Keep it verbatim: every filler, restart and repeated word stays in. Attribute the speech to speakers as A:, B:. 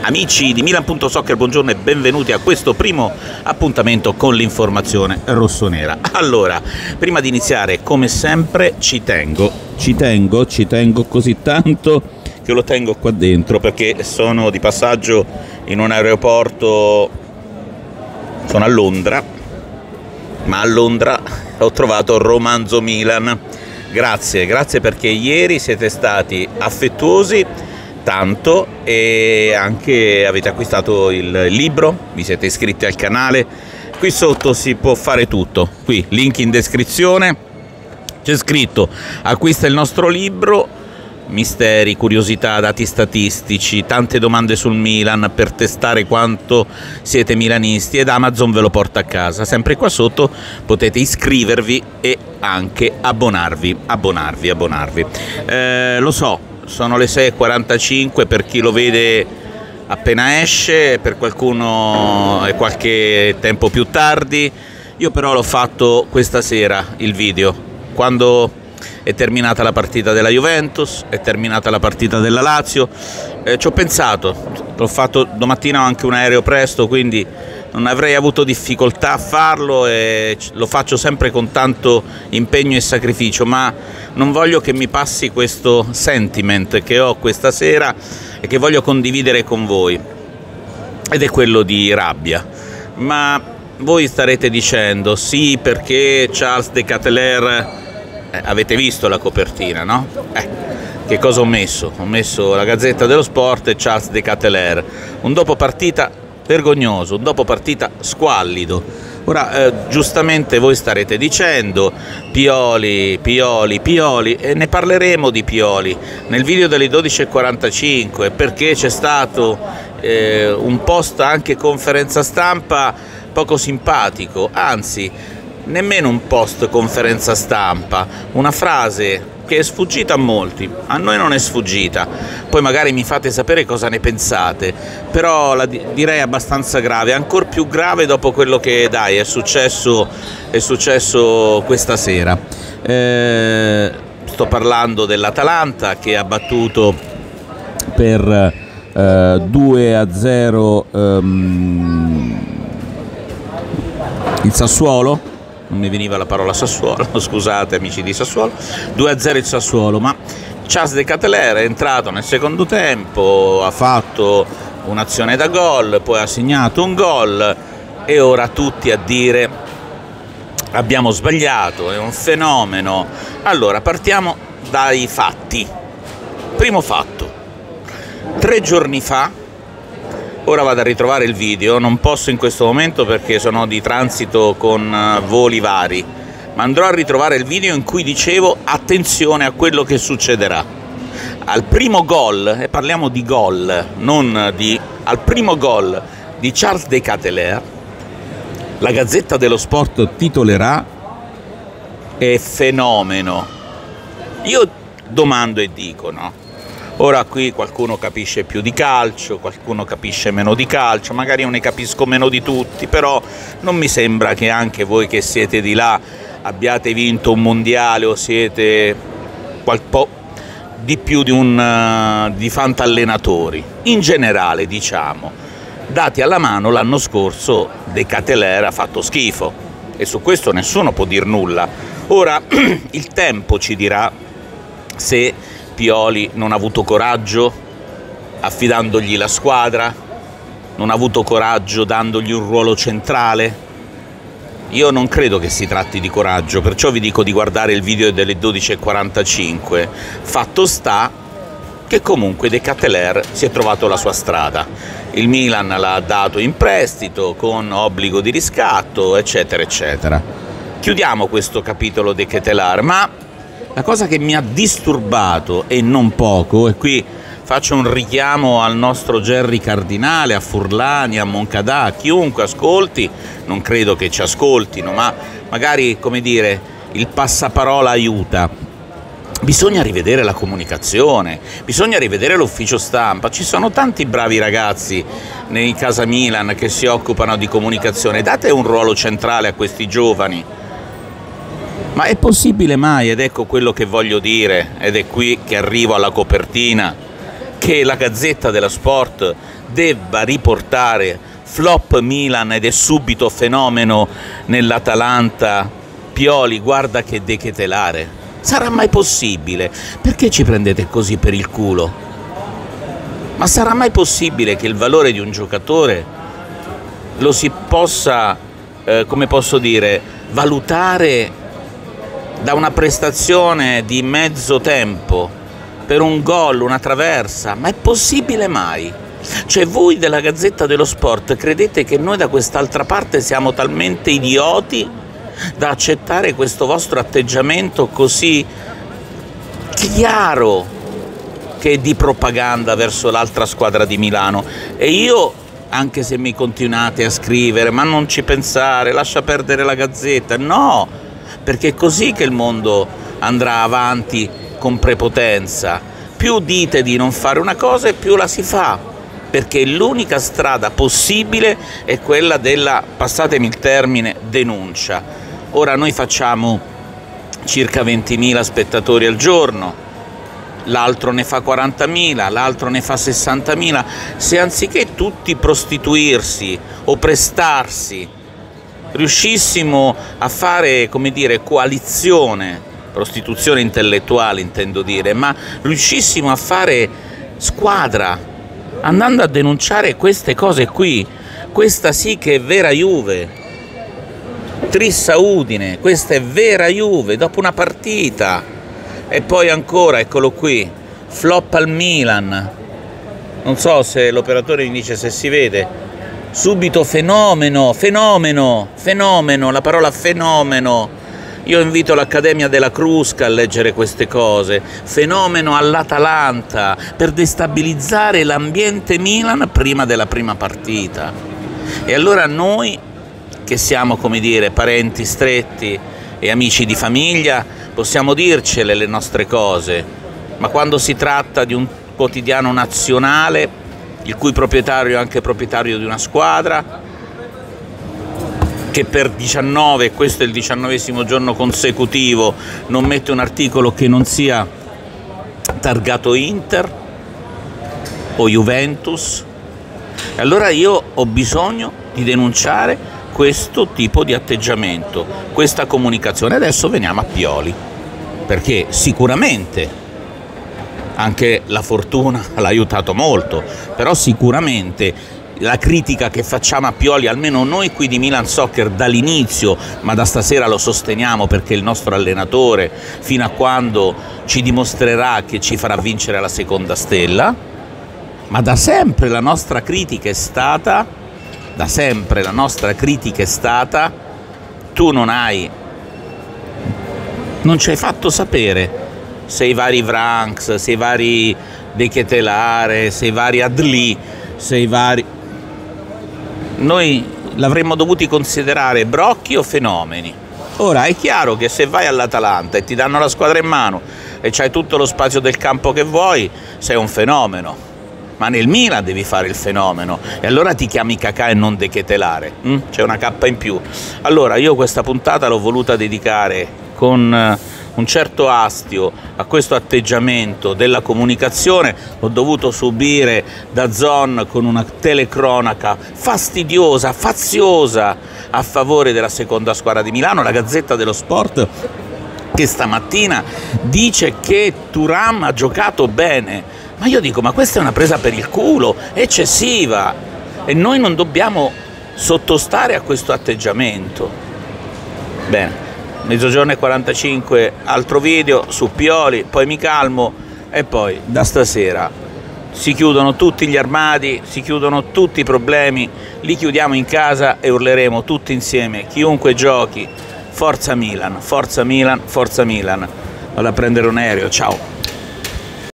A: Amici di Milan punto soccer, buongiorno e benvenuti a questo primo appuntamento con l'informazione rossonera. Allora, prima di iniziare, come sempre, ci tengo, ci tengo, ci tengo così tanto che lo tengo qua dentro perché sono di passaggio in un aeroporto, sono a Londra, ma a Londra ho trovato Romanzo Milan. Grazie, grazie perché ieri siete stati affettuosi tanto e anche avete acquistato il libro, vi siete iscritti al canale. Qui sotto si può fare tutto, qui link in descrizione, c'è scritto acquista il nostro libro, misteri, curiosità, dati statistici, tante domande sul Milan per testare quanto siete milanisti, ed Amazon ve lo porta a casa. Sempre qua sotto potete iscrivervi e anche abbonarvi, abbonarvi, abbonarvi. Eh, lo so, sono le sei e quarantacinque per chi lo vede appena esce, per qualcuno è qualche tempo più tardi. Io però l'ho fatto questa sera il video, quando è terminata la partita della Juventus, è terminata la partita della Lazio, eh, ci ho pensato, l'ho fatto domattina, ho anche un aereo presto, quindi non avrei avuto difficoltà a farlo e lo faccio sempre con tanto impegno e sacrificio, ma non voglio che mi passi questo sentiment che ho questa sera e che voglio condividere con voi, ed è quello di rabbia. Ma voi starete dicendo sì, perché Charles de Ketelaere, eh, avete visto la copertina, no? Eh, che cosa ho messo? Ho messo la Gazzetta dello Sport e Charles de Ketelaere, un dopo partita vergognoso, un dopo partita squallido. Ora, eh, giustamente voi starete dicendo Pioli, Pioli, Pioli, e ne parleremo di Pioli nel video delle dodici e quarantacinque, perché c'è stato eh, un post anche conferenza stampa poco simpatico, anzi nemmeno un post conferenza stampa, una frase che è sfuggita a molti, a noi non è sfuggita, poi magari mi fate sapere cosa ne pensate, però la direi abbastanza grave, ancora più grave dopo quello che dai è successo, è successo questa sera. Eh, sto parlando dell'Atalanta che ha battuto per eh, due a zero um, il Sassuolo. Non mi veniva la parola Sassuolo, scusate amici di Sassuolo, due a zero il Sassuolo, ma Charles de Ketelaere è entrato nel secondo tempo, ha fatto un'azione da gol, poi ha segnato un gol e ora tutti a dire abbiamo sbagliato, è un fenomeno. Allora partiamo dai fatti. Primo fatto, tre giorni fa, ora vado a ritrovare il video, non posso in questo momento perché sono di transito con voli vari, ma andrò a ritrovare il video in cui dicevo attenzione a quello che succederà. Al primo gol, e parliamo di gol, non di... al primo gol di Charles de Ketelaere, la Gazzetta dello Sport titolerà "È fenomeno". Io domando e dico, no? Ora qui qualcuno capisce più di calcio, qualcuno capisce meno di calcio, magari io ne capisco meno di tutti, però non mi sembra che anche voi che siete di là abbiate vinto un mondiale o siete qual po' di più di un uh, di fantallenatori. In generale, diciamo, dati alla mano, l'anno scorso de Ketelaere ha fatto schifo e su questo nessuno può dir nulla. Ora il tempo ci dirà se Pioli non ha avuto coraggio affidandogli la squadra, non ha avuto coraggio dandogli un ruolo centrale. Io non credo che si tratti di coraggio, perciò vi dico di guardare il video delle dodici e quarantacinque. Fatto sta che comunque de Ketelaere si è trovato la sua strada. Il Milan l'ha dato in prestito con obbligo di riscatto, eccetera, eccetera. Chiudiamo questo capitolo de Ketelaere, ma la cosa che mi ha disturbato, e non poco, e qui faccio un richiamo al nostro Gerry Cardinale, a Furlani, a Moncada, a chiunque ascolti, non credo che ci ascoltino, ma magari, come dire, il passaparola aiuta. Bisogna rivedere la comunicazione, bisogna rivedere l'ufficio stampa, ci sono tanti bravi ragazzi nei Casa Milan che si occupano di comunicazione, date un ruolo centrale a questi giovani. Ma è possibile mai, ed ecco quello che voglio dire, ed è qui che arrivo alla copertina, che la Gazzetta dello Sport debba riportare flop Milan ed è subito fenomeno nell'Atalanta Pioli, guarda che dechetelare. Sarà mai possibile? Perché ci prendete così per il culo? Ma sarà mai possibile che il valore di un giocatore lo si possa, eh, come posso dire, valutare da una prestazione di mezzo tempo, per un gol, una traversa? Ma è possibile mai? Cioè voi della Gazzetta dello Sport credete che noi da quest'altra parte siamo talmente idioti da accettare questo vostro atteggiamento così chiaro che è di propaganda verso l'altra squadra di Milano? E io, anche se mi continuate a scrivere ma non ci pensare, lascia perdere la Gazzetta, no, perché è così che il mondo andrà avanti con prepotenza. Più dite di non fare una cosa e più la si fa, perché l'unica strada possibile è quella della, passatemi il termine, denuncia. Ora noi facciamo circa ventimila spettatori al giorno, l'altro ne fa quarantamila, l'altro ne fa sessantamila. Se anziché tutti prostituirsi o prestarsi riuscissimo a fare, come dire, coalizione, prostituzione intellettuale intendo dire, ma riuscissimo a fare squadra, andando a denunciare queste cose qui, questa sì che è vera Juve, Trissa Udine, questa è vera Juve dopo una partita. E poi ancora, eccolo qui, flop al Milan, non so se l'operatore mi dice se si vede, subito fenomeno, fenomeno, fenomeno, la parola fenomeno. Io invito l'Accademia della Crusca a leggere queste cose. Fenomeno all'Atalanta per destabilizzare l'ambiente Milan prima della prima partita. E allora noi, che siamo, come dire, parenti stretti e amici di famiglia, possiamo dircele le nostre cose, ma quando si tratta di un quotidiano nazionale, il cui proprietario è anche proprietario di una squadra, che per diciannove, questo è il diciannovesimo giorno consecutivo, non mette un articolo che non sia targato Inter o Juventus, e allora io ho bisogno di denunciare questo tipo di atteggiamento, questa comunicazione. Adesso veniamo a Pioli, perché sicuramente anche la fortuna l'ha aiutato molto, però sicuramente la critica che facciamo a Pioli, almeno noi qui di Milan Soccer dall'inizio, ma da stasera lo sosteniamo perché è il nostro allenatore, fino a quando ci dimostrerà che ci farà vincere la seconda stella, ma da sempre la nostra critica è stata, da sempre la nostra critica è stata, tu non hai, non ci hai fatto sapere se i vari Vranks, se i vari De Ketelare, se i vari Adli, se i vari... Noi l'avremmo dovuti considerare brocchi o fenomeni. Ora è chiaro che se vai all'Atalanta e ti danno la squadra in mano e c'hai tutto lo spazio del campo che vuoi, sei un fenomeno. Ma nel Milan devi fare il fenomeno e allora ti chiami Cacà e non De Ketelare, hm? C'è una K in più. Allora io questa puntata l'ho voluta dedicare con un certo astio a questo atteggiamento della comunicazione. Ho dovuto subire da Zon con una telecronaca fastidiosa, faziosa a favore della seconda squadra di Milano, la Gazzetta dello Sport, che stamattina dice che Thuram ha giocato bene. Ma io dico, ma questa è una presa per il culo, eccessiva, e noi non dobbiamo sottostare a questo atteggiamento. Bene, mezzogiorno e quarantacinque, altro video su Pioli, poi mi calmo e poi da stasera si chiudono tutti gli armadi, si chiudono tutti i problemi, li chiudiamo in casa e urleremo tutti insieme, chiunque giochi, forza Milan, forza Milan, forza Milan. Vado a prendere un aereo, ciao.